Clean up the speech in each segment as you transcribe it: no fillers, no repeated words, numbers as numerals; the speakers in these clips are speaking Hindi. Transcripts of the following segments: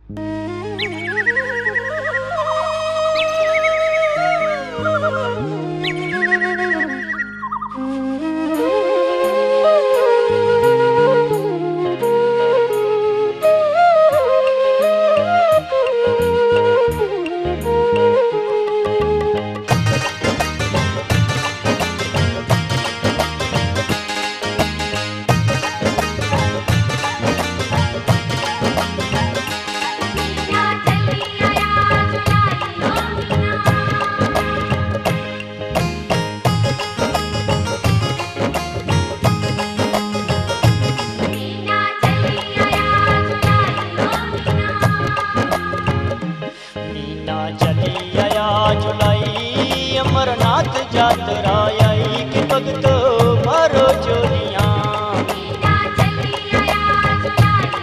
अमरनाथ यात्रा आई कि भगतो मारो चोलियां। मीना चली आया जुलाई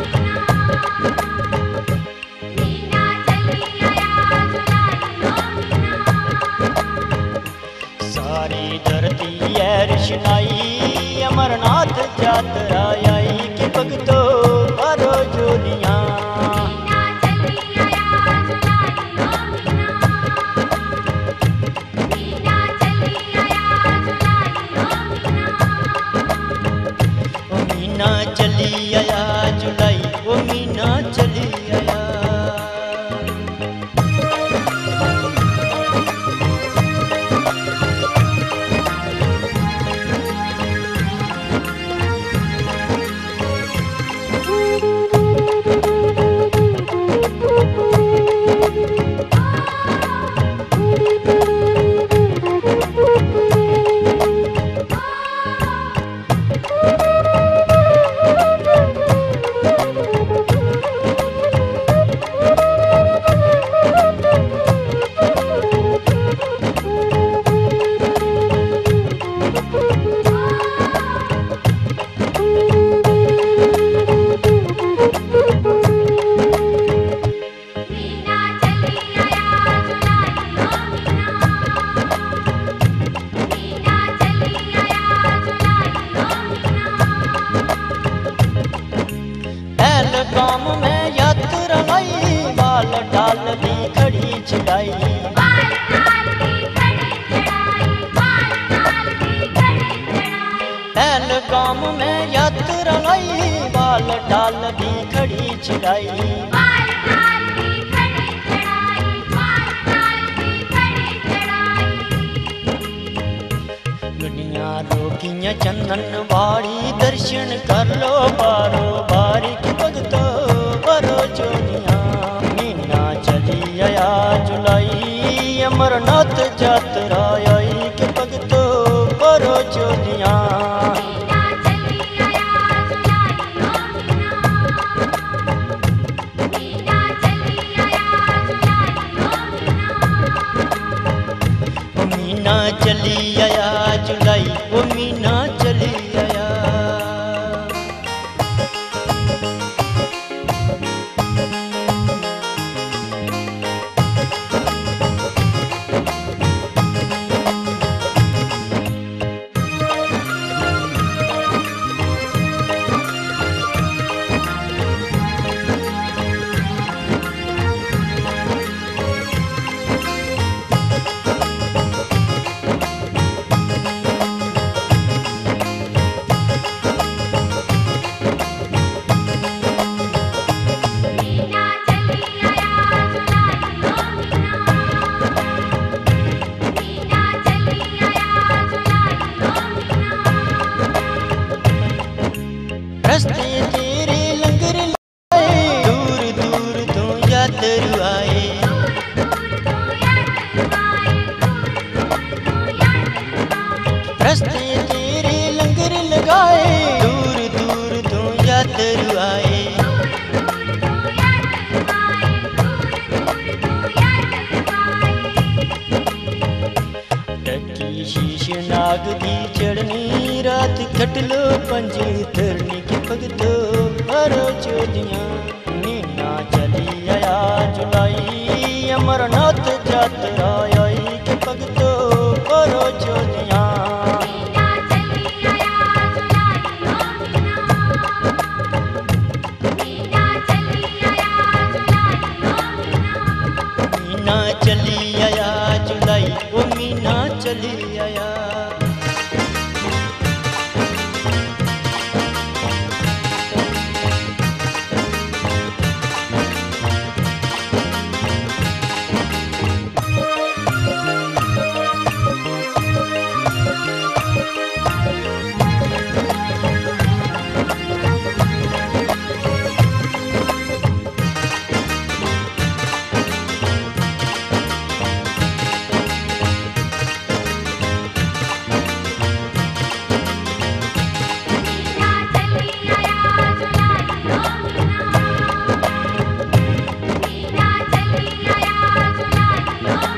मीना चली आया जुलाई सारी धरती है रिशनाई अमरनाथ यात्रा आई कि भगतो मारो चोलियां। मीना चली आया जुलाई ओ मीना चली आया। गाम में यात्रा आई बाल डाल दी खड़ी चढ़ाई। गाम में यात्रा आई बाल डाल दी खड़ी चढ़ाई। गड्डियां रोकियां चंदन वाड़ी दर्शन कर लो बारो बारी की भगतो बारो चोलियां। मीना चली आया जुलाई अमरनाथ यात्रा आई कि भगतो बारो चोलियां। मीना चली आया जुलाई ओ मीना चली आया। रस्ते तेरे लंगर लाए दूर दूर तो यात्रु आए। रस्ते तेरे लंगर लगाए दूर दूर तो यात्रु आए। टकी शीश नाग दी चढ़नी रात खटलो पंज धरनी की भगतो बारो चोलियां। मीना चली आया जुलाई अमरनाथ यात्रा आई कि भगतो बारो चोलियां। मीना चली आया मीना चली आया जुलाई, ओ मीना चली आया। मीना चली आया जुलाई ओ मीना, मीना चली आया जुलाई ओ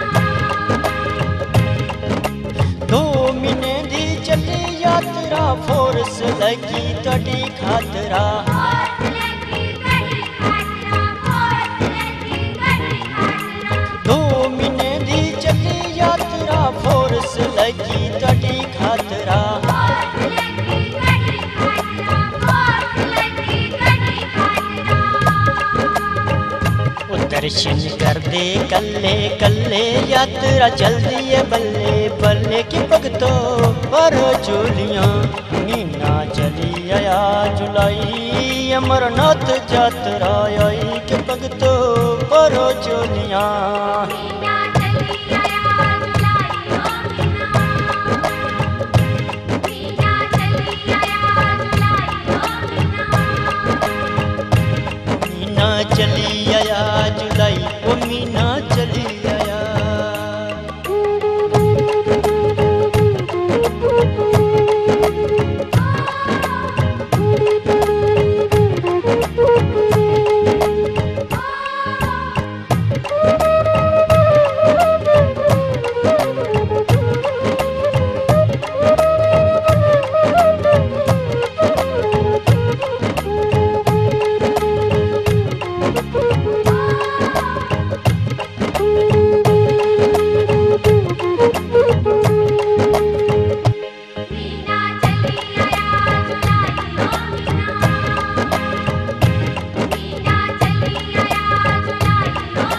मीना। 2 महीने दी चली यात्रा, फोर्स लगी तड़ी खातरा। फोर्स लगी कड़ी खातरा, फोर्स लगी कड़ी खातरा। 2 महीने दी चली यात्रा, फोर्स लगी तड़ी खातरा। फोर्स लगी कड़ी खातरा, फोर्स लगी कड़ी खातरा। ओ दर्शन कर दे कल्ले कल्ले, यात्रा चलदी है बल्ले बल्ले की भगतो भरो झोलियां। मीना चली आया जुलाई, अमरनाथ यात्रा आई के भगतो भरो झोलियां। मीना चली आया जुलाई ओ मीना, मीना चली आया जुलाई ओ मीना। मीना चली आया जुलाई, ओ मीना चली आया। मीना चली आया जुलाई ओ मीना, मीना चली आया जुलाई ओ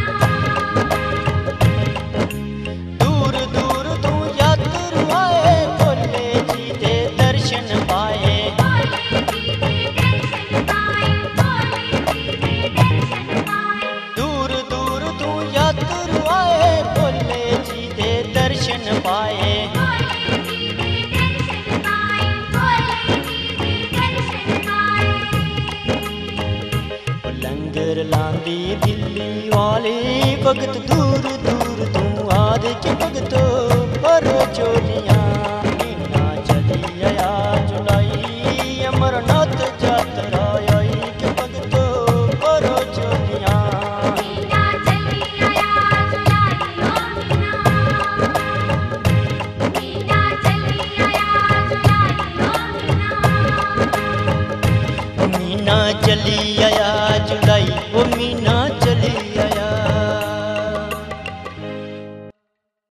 मीना। दूर दूर तू यात्रु आए, भोले जी दे दर्शन पाए। भोले जी दे दर्शन पाए, भोले जी दे दर्शन पाए। दूर दूर तू यात्रु आए, भोले जी दे दर्शन पाए। भोले जी दे दर्शन पाए, भोले जी दे दर्शन पाए। ओ लंगर लांदी दिल्ली वाली, भगत दूर दूर तू आद के भगतो भरो झोलियां। मीना चली आया जुलाई, अमरनाथ यात्रा आई के भगतो भरो झोलियां। मीना चली आया जुलाई ओ मीना, मीना चली आया जुलाई ओ मीना। मीना चली आया जुलाई, ओ मीना